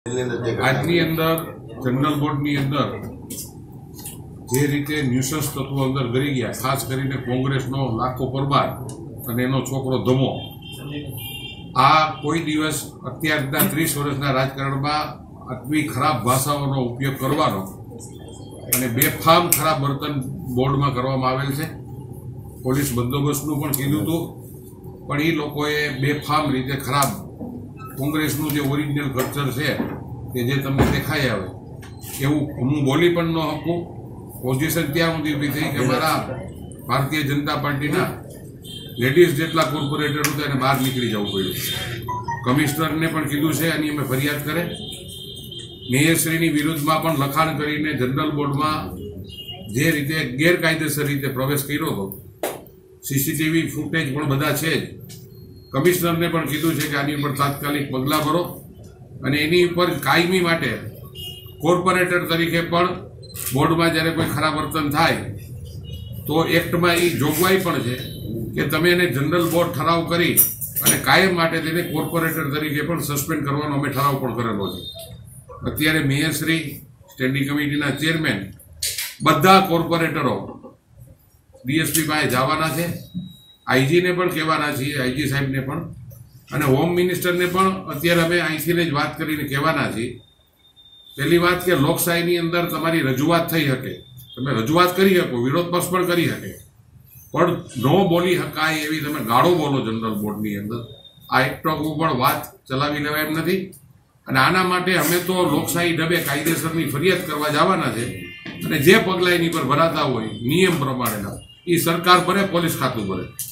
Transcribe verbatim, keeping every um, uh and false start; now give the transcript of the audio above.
આજની અંદર જનરલ બોર્ડની અંદર જે રીતે ન્યુસન્સ તત્વો અંદર ગરી ગયા, ખાસ કરીને કોંગ્રેસનો લાખો પરમાર અને એનો છોકરો ધમો, આ કોઈ દિવસ અત્યારના ત્રીસ વર્ષના રાજકારણમાં આટલી ખરાબ ભાષાઓનો ઉપયોગ કરવાનો અને બેફામ ખરાબ વર્તન બોર્ડમાં કરવામાં આવેલ છે. પોલીસ બંદોબસ્તનું પણ કીધું હતું, પણ એ લોકોએ બેફામ રીતે ખરાબ કોંગ્રેસનું જે ઓરિજિનલ કલ્ચર છે કે જે તમને દેખાઈ આવે એવું હું બોલી પણ ન શકું. પોઝિશન ત્યાં સુધી ઊભી થઈ કે મારા ભારતીય જનતા પાર્ટીના લેડીઝ જેટલા કોર્પોરેટર હતા એને બહાર નીકળી જવું પડ્યું. કમિશનરને પણ કીધું છે એની અમે ફરિયાદ કરે. મેયરશ્રીની વિરુદ્ધમાં પણ લખાણ કરીને જનરલ બોર્ડમાં જે રીતે ગેરકાયદેસર રીતે પ્રવેશ કર્યો હતો, સીસીટીવી ફૂટેજ પણ બધા છે જ. કમિશનરને પણ કીધું છે કે આની ઉપર તાત્કાલિક પગલાં ભરો અને એની ઉપર કાયમી માટે કોર્પોરેટર તરીકે પણ બોર્ડમાં જ્યારે કોઈ ખરાબ વર્તન થાય તો એક્ટમાં એ જોગવાઈ પણ છે કે તમે એને જનરલ બોર્ડ ઠરાવ કરી અને કાયમ માટે તેને કોર્પોરેટર તરીકે પણ સસ્પેન્ડ કરવાનો અમે ઠરાવ પણ કરેલો છે. અત્યારે મેયરશ્રી, સ્ટેન્ડિંગ કમિટીના ચેરમેન, બધા કોર્પોરેટરો ડીએસપી પાસે જવાના છે. આઈજીને પણ કહેવાના છીએ, આઈજી સાહેબને પણ, અને હોમ મિનિસ્ટરને પણ અત્યારે અમે અહીંથી જ વાત કરીને કહેવાના છીએ. પહેલી વાત કે લોકશાહીની અંદર તમારી રજૂઆત થઈ શકે, તમે રજૂઆત કરી શકો, વિરોધ પક્ષ પણ કરી શકે, પણ ન બોલી શકાય એવી તમે ગાળો બોલો જનરલ બોર્ડની અંદર, આ એક ટોક પણ વાત ચલાવી લેવાય એમ નથી. અને આના માટે અમે તો લોકશાહી ઢબે કાયદેસરની ફરિયાદ કરવા જવાના છે અને જે પગલાં એની પર ભરાતા હોય નિયમ પ્રમાણેના એ સરકાર ભરે, પોલીસ ખાતું ભરે.